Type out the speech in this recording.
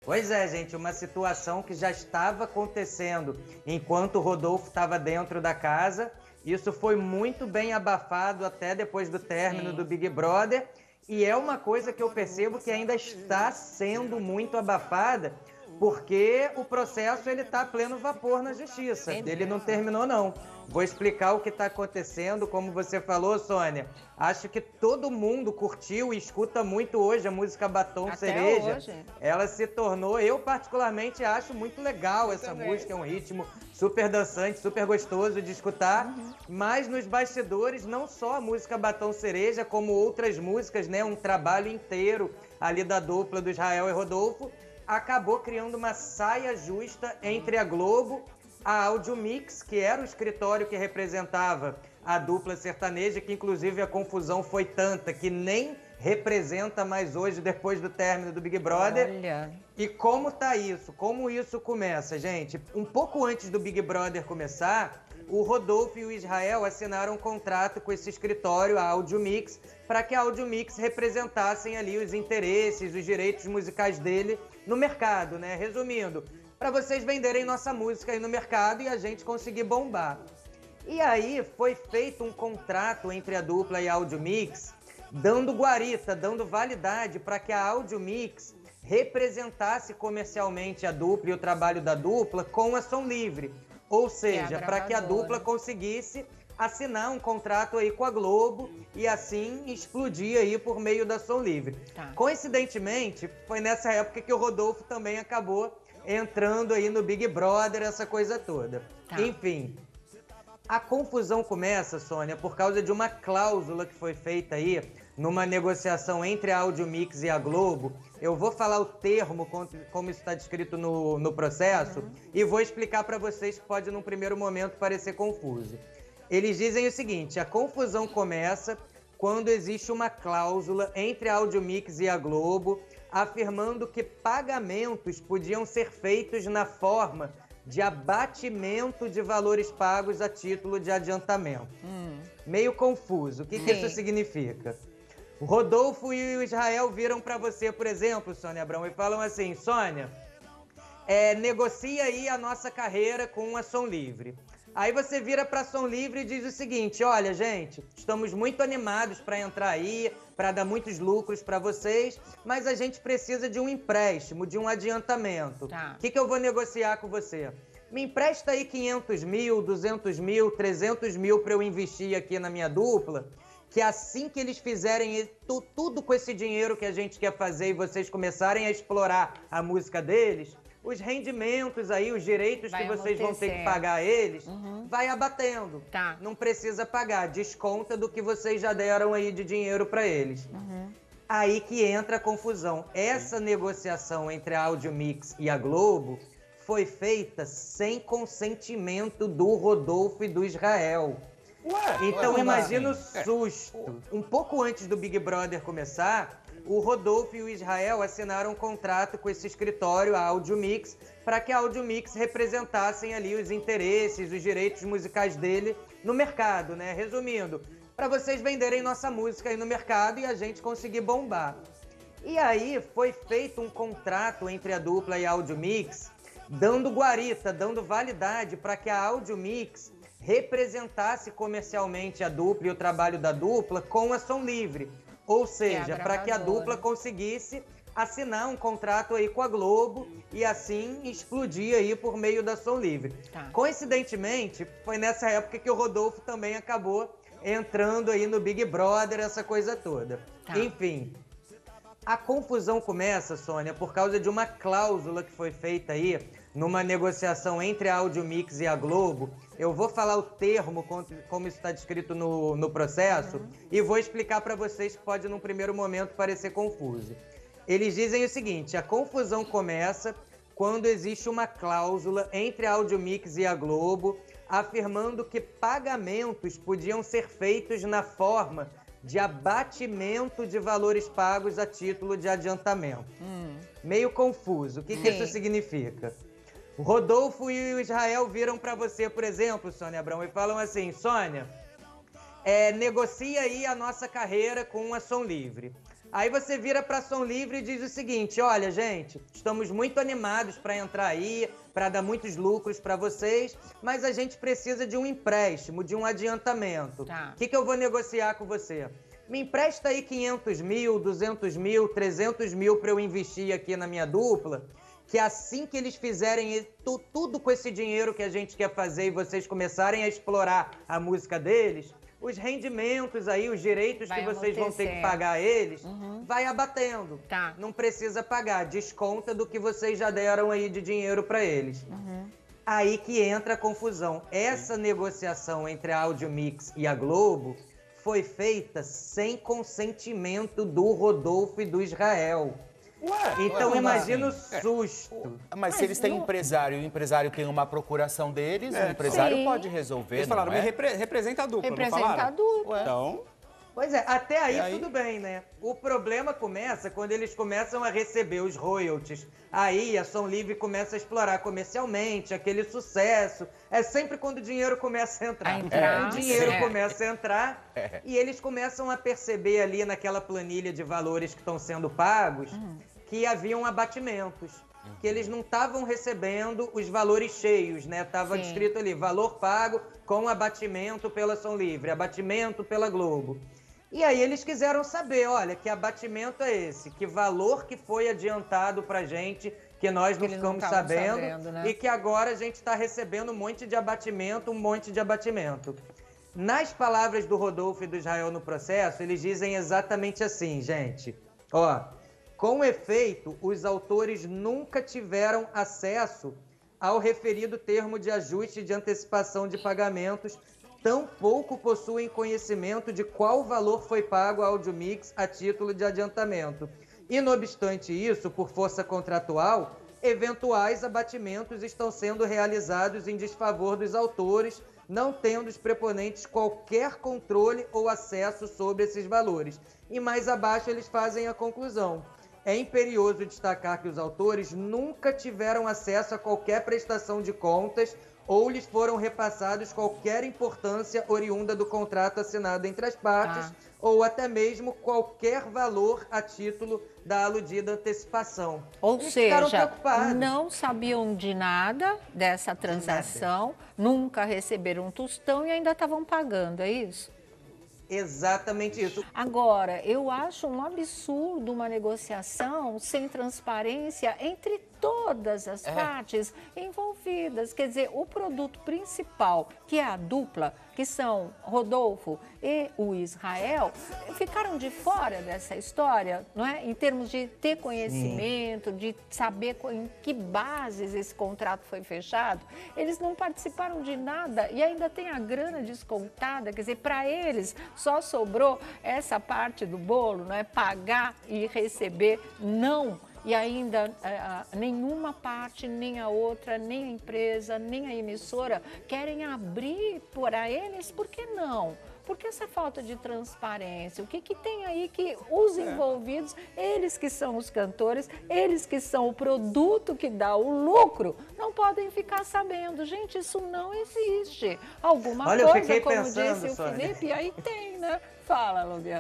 Pois é, gente, uma situação que já estava acontecendo enquanto o Rodolfo estava dentro da casa. Isso foi muito bem abafado até depois do término do Big Brother. E é uma coisa que eu percebo que ainda está sendo muito abafada, porque o processo ele está a pleno vapor na justiça. Ele não terminou, não. Vou explicar o que está acontecendo, como você falou, Sônia. Acho que todo mundo curtiu e escuta muito hoje a música Batom Até Cereja. hoje. Ela se tornou, eu particularmente acho muito legal essa música, é um ritmo super dançante, super gostoso de escutar. Mas nos bastidores, não só a música Batom Cereja, como outras músicas, né? Um trabalho inteiro ali da dupla do Israel e Rodolfo, acabou criando uma saia justa entre a Globo, a Audiomix, que era o escritório que representava a dupla sertaneja, que inclusive a confusão foi tanta que nem representa mais hoje, depois do término do Big Brother. Olha. E como tá isso? Como isso começa, gente? Um pouco antes do Big Brother começar, o Rodolfo e o Israel assinaram um contrato com esse escritório, a Audiomix, para que a Audiomix representassem ali os interesses, os direitos musicais dele no mercado, né? Resumindo, para vocês venderem nossa música aí no mercado e a gente conseguir bombar. E aí foi feito um contrato entre a dupla e a Audiomix, dando guarita, dando validade para que a Audiomix representasse comercialmente a dupla e o trabalho da dupla com a Som Livre. Ou seja, para que a dupla conseguisse assinar um contrato aí com a Globo e assim explodir aí por meio da Som Livre. Coincidentemente, foi nessa época que o Rodolfo também acabou entrando aí no Big Brother, essa coisa toda. Enfim, a confusão começa, Sônia, por causa de uma cláusula que foi feita aí numa negociação entre a Audiomix e a Globo. Eu vou falar o termo, como isso está descrito no processo, e vou explicar para vocês que pode, num primeiro momento, parecer confuso. Eles dizem o seguinte: a confusão começa quando existe uma cláusula entre a Audiomix e a Globo, afirmando que pagamentos podiam ser feitos na forma de abatimento de valores pagos a título de adiantamento. Meio confuso. O que isso significa? O Rodolfo e o Israel viram para você, por exemplo, Sônia Abrão, e falam assim: Sônia, negocia aí a nossa carreira com a Som Livre. Aí você vira para a Som Livre e diz o seguinte: olha, gente, estamos muito animados para entrar aí, para dar muitos lucros para vocês, mas a gente precisa de um empréstimo, de um adiantamento. O que eu vou negociar com você? Me empresta aí 500 mil, 200 mil, 300 mil para eu investir aqui na minha dupla, que assim que eles fizerem tudo com esse dinheiro que a gente quer fazer e vocês começarem a explorar a música deles, os rendimentos aí, os direitos que vocês vão ter que pagar a eles, vai abatendo. Não precisa pagar, desconta do que vocês já deram aí de dinheiro para eles. Aí que entra a confusão. Essa negociação entre a Audiomix e a Globo foi feita sem consentimento do Rodolfo e do Israel. Então imagina o susto. Um pouco antes do Big Brother começar, o Rodolfo e o Israel assinaram um contrato com esse escritório, a Audiomix, para que a Audiomix representassem ali os interesses, os direitos musicais dele no mercado, né? Resumindo, para vocês venderem nossa música aí no mercado e a gente conseguir bombar. E aí foi feito um contrato entre a dupla e a Audiomix, dando guarita, dando validade para que a Audiomix representasse comercialmente a dupla e o trabalho da dupla com a Som Livre. Ou seja, para que a dupla conseguisse assinar um contrato aí com a Globo e assim explodir aí por meio da Som Livre. Coincidentemente, foi nessa época que o Rodolfo também acabou entrando aí no Big Brother, essa coisa toda. Enfim, a confusão começa, Sônia, por causa de uma cláusula que foi feita aí numa negociação entre a Audiomix e a Globo. Eu vou falar o termo, como isso está descrito no processo, e vou explicar para vocês que pode, num primeiro momento, parecer confuso. Eles dizem o seguinte: a confusão começa quando existe uma cláusula entre a Audiomix e a Globo, afirmando que pagamentos podiam ser feitos na forma de abatimento de valores pagos a título de adiantamento. Meio confuso. O que isso significa? O Rodolfo e o Israel viram para você, por exemplo, Sônia Abrão, e falam assim: Sônia, negocia aí a nossa carreira com a Som Livre. Aí você vira para Som Livre e diz o seguinte: olha, gente, estamos muito animados para entrar aí, para dar muitos lucros para vocês, mas a gente precisa de um empréstimo, de um adiantamento. Tá. O que eu vou negociar com você? Me empresta aí 500 mil, 200 mil, 300 mil para eu investir aqui na minha dupla, que assim que eles fizerem tudo com esse dinheiro que a gente quer fazer e vocês começarem a explorar a música deles, os rendimentos aí, os direitos que vocês vão ter que pagar a eles, vai abatendo. Tá. Não precisa pagar, desconta do que vocês já deram aí de dinheiro para eles. Aí que entra a confusão. Essa negociação entre a Audiomix e a Globo foi feita sem consentimento do Rodolfo e do Israel. Então imagina o susto. Mas se eles têm empresário e o empresário tem uma procuração deles, o empresário pode resolver, Eles falaram, não é? representa a dupla, não Representa a falaram? dupla. Então, Pois é, até aí, E aí? tudo bem, né? O problema começa quando eles começam a receber os royalties. Aí a Som Livre começa a explorar comercialmente aquele sucesso. É sempre quando o dinheiro começa a entrar. O dinheiro começa a entrar e eles começam a perceber ali naquela planilha de valores que estão sendo pagos que haviam abatimentos. Que eles não estavam recebendo os valores cheios, né? Tava descrito ali, valor pago com abatimento pela Som Livre, abatimento pela Globo. E aí eles quiseram saber, olha, que abatimento é esse? Que valor que foi adiantado pra gente, que nós não ficamos sabendo, né? e que agora a gente está recebendo um monte de abatimento, Nas palavras do Rodolfo e do Israel no processo, eles dizem exatamente assim, gente. Ó, com efeito, os autores nunca tiveram acesso ao referido termo de ajuste de antecipação de pagamentos, tampouco possuem conhecimento de qual valor foi pago à Audiomix a título de adiantamento. E, não obstante isso, por força contratual, eventuais abatimentos estão sendo realizados em desfavor dos autores, não tendo os preponentes qualquer controle ou acesso sobre esses valores. E mais abaixo eles fazem a conclusão. É imperioso destacar que os autores nunca tiveram acesso a qualquer prestação de contas ou lhes foram repassados qualquer importância oriunda do contrato assinado entre as partes ou até mesmo qualquer valor a título da aludida antecipação. Ou Eles seja, não sabiam de nada dessa transação, nunca receberam um tostão e ainda estavam pagando, é isso? Exatamente isso. Agora, eu acho um absurdo uma negociação sem transparência entre todas as partes envolvidas. Quer dizer, o produto principal, que é a dupla, que são Rodolfo e o Israel, ficaram de fora dessa história, não é? Em termos de ter conhecimento, de saber em que bases esse contrato foi fechado. Eles não participaram de nada e ainda tem a grana descontada. Quer dizer, para eles só sobrou essa parte do bolo, não é? Pagar e receber, não. E ainda nenhuma parte, nem a outra, nem a empresa, nem a emissora querem abrir para eles. Por que não? Porque essa falta de transparência, o que tem aí que os envolvidos, eles que são os cantores, eles que são o produto que dá o lucro, não podem ficar sabendo. Gente, isso não existe. Alguma coisa, como disse o Felipe, aí tem, né? Fala, Lubiana.